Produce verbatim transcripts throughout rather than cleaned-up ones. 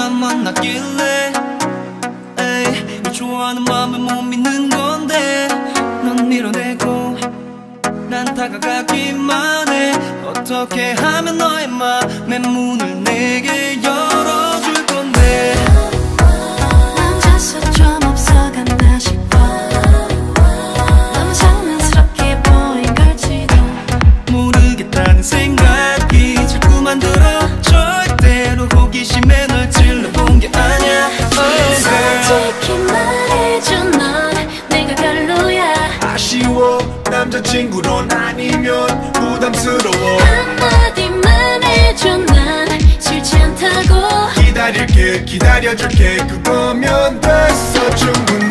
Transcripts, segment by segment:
날 만났길래 에이, 널 좋아하는 맘을 못 믿는 건데 넌 밀어내고 난 다가가기만 해. 어떻게 하면 너의 맘의 문을 내게 열어줄 건데. 남자수 좀 없어갔나 싶어. 너무 장난스럽게 보인 걸지도 모르겠다는 생각이 자꾸만 들어. 절대로 호기심에 널 찔러본 게 아니야. oh, 솔직히 말해줘 넌 내가 별로야. 아쉬워 남자친구론 아니면 부담스러워. 한마디만 해줘 난 싫지 않다고. 기다릴게 기다려줄게 그거면 됐어 충분해.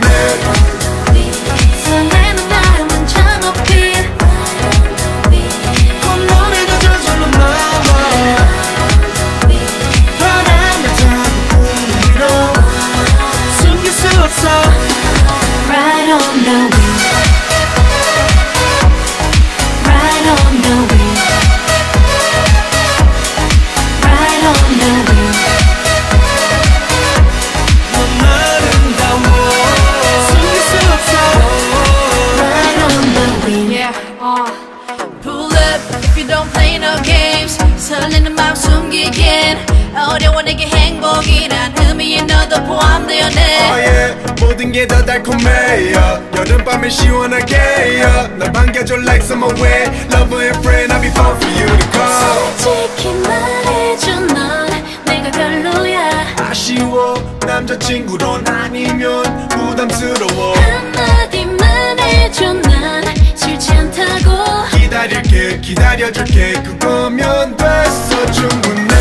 설레는 나를 먼저 높이 콧노래가 저절로 나와. 바람에 타고 꿈을 이뤄 숨길 수 없어. Right on the wing, right on the wing, right on the wing. 넌 아름다워 숨길 수 없어. Right on the wing. Yeah, uh, pull up if you don't play no games. 설레는 마음 숨기긴 어려워. 내게 행복이란 의미에 너도 포함되어 내. oh, yeah. 모든 게 더 달콤해 yeah. 여름밤에 시원하게 yeah. 널 반겨줘 like summer wind. Love and friend I'll be fun for you to call. 솔직히 말해줘 넌 내가 별로야. 아쉬워 남자친구론 아니면 부담스러워. 한마디만 해줘 난 싫지 않다고. 기다릴게 기다려줄게 그거면 됐어 충분해.